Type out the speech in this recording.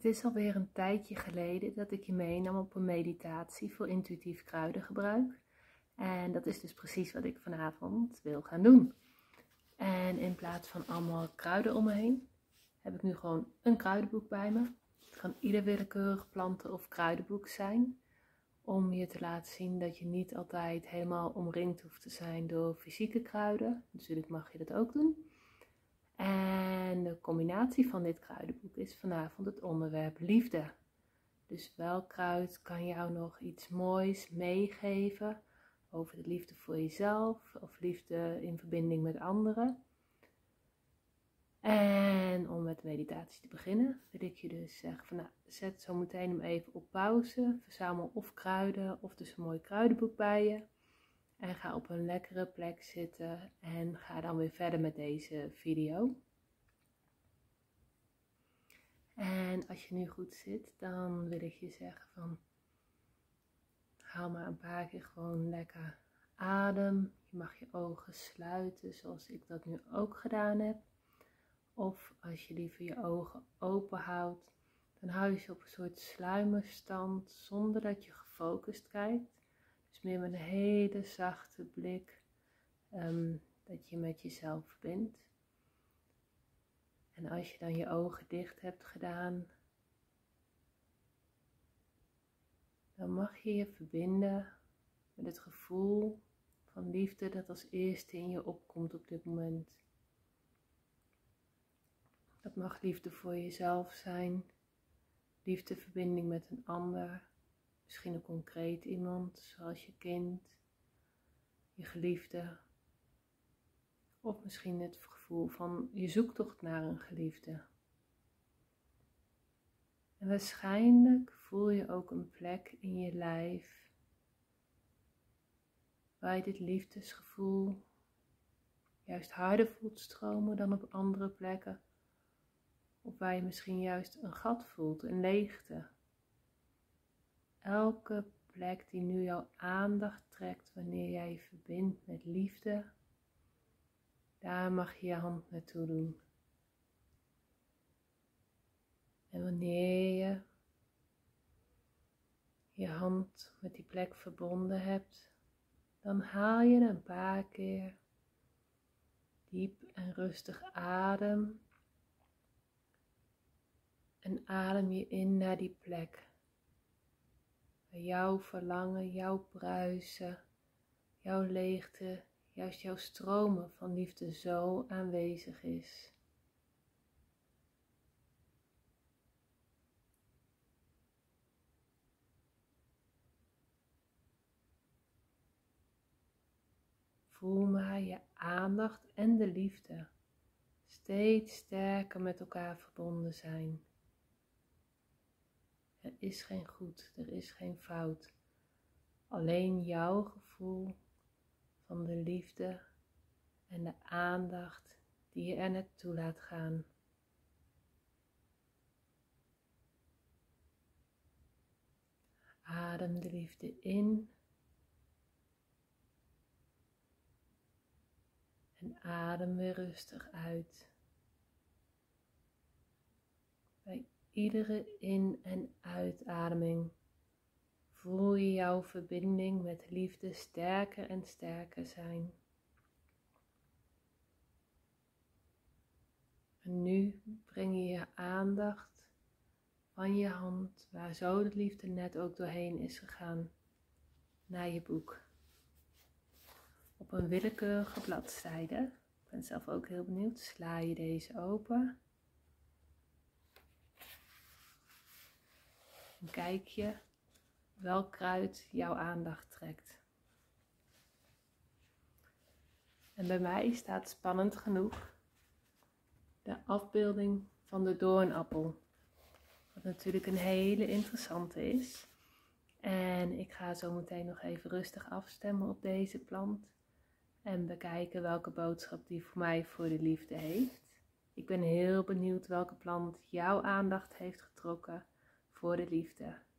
Het is alweer een tijdje geleden dat ik je meenam op een meditatie voor intuïtief kruidengebruik. En dat is dus precies wat ik vanavond wil gaan doen. En in plaats van allemaal kruiden om me heen, heb ik nu gewoon een kruidenboek bij me. Het kan ieder willekeurig planten- of kruidenboek zijn. Om je te laten zien dat je niet altijd helemaal omringd hoeft te zijn door fysieke kruiden. Natuurlijk mag je dat ook doen. En de combinatie van dit kruidenboek is vanavond het onderwerp liefde. Dus welk kruid kan jou nog iets moois meegeven over de liefde voor jezelf of liefde in verbinding met anderen. En om met de meditatie te beginnen wil ik je dus zeggen van zet zo meteen hem even op pauze. Verzamel of kruiden of dus een mooi kruidenboek bij je. En ga op een lekkere plek zitten en ga dan weer verder met deze video. En als je nu goed zit, dan wil ik je zeggen van haal maar een paar keer gewoon lekker adem. Je mag je ogen sluiten zoals ik dat nu ook gedaan heb. Of als je liever je ogen open houdt, dan hou je ze op een soort sluimerstand zonder dat je gefocust kijkt. Dus meer met een hele zachte blik dat je met jezelf verbindt. En als je dan je ogen dicht hebt gedaan, dan mag je je verbinden met het gevoel van liefde dat als eerste in je opkomt op dit moment. Dat mag liefde voor jezelf zijn, liefdeverbinding met een ander, misschien een concreet iemand zoals je kind, je geliefde. Of misschien het gevoel van je zoektocht naar een geliefde. En waarschijnlijk voel je ook een plek in je lijf waar je dit liefdesgevoel juist harder voelt stromen dan op andere plekken. Of waar je misschien juist een gat voelt, een leegte. Elke plek die nu jouw aandacht trekt wanneer jij je verbindt met liefde, daar mag je je hand naartoe doen. En wanneer je je hand met die plek verbonden hebt, dan haal je een paar keer diep en rustig adem. En adem je in naar die plek. Waar jouw verlangen, jouw bruisen, jouw leegte, juist jouw stromen van liefde zo aanwezig is. Voel maar je aandacht en de liefde steeds sterker met elkaar verbonden zijn. Er is geen goed, er is geen fout. Alleen jouw gevoel van de liefde en de aandacht die je er naartoe laat gaan. Adem de liefde in. En adem weer rustig uit. Bij iedere in- en uitademing voel je jouw verbinding met liefde sterker en sterker zijn. En nu breng je je aandacht van je hand, waar zo de liefde net ook doorheen is gegaan, naar je boek. Op een willekeurige bladzijde. Ik ben zelf ook heel benieuwd. Sla je deze open. En kijk je welk kruid jouw aandacht trekt. En bij mij staat spannend genoeg de afbeelding van de doornappel. Wat natuurlijk een hele interessante is. En ik ga zo meteen nog even rustig afstemmen op deze plant. En bekijken welke boodschap die voor mij voor de liefde heeft. Ik ben heel benieuwd welke plant jouw aandacht heeft getrokken voor de liefde.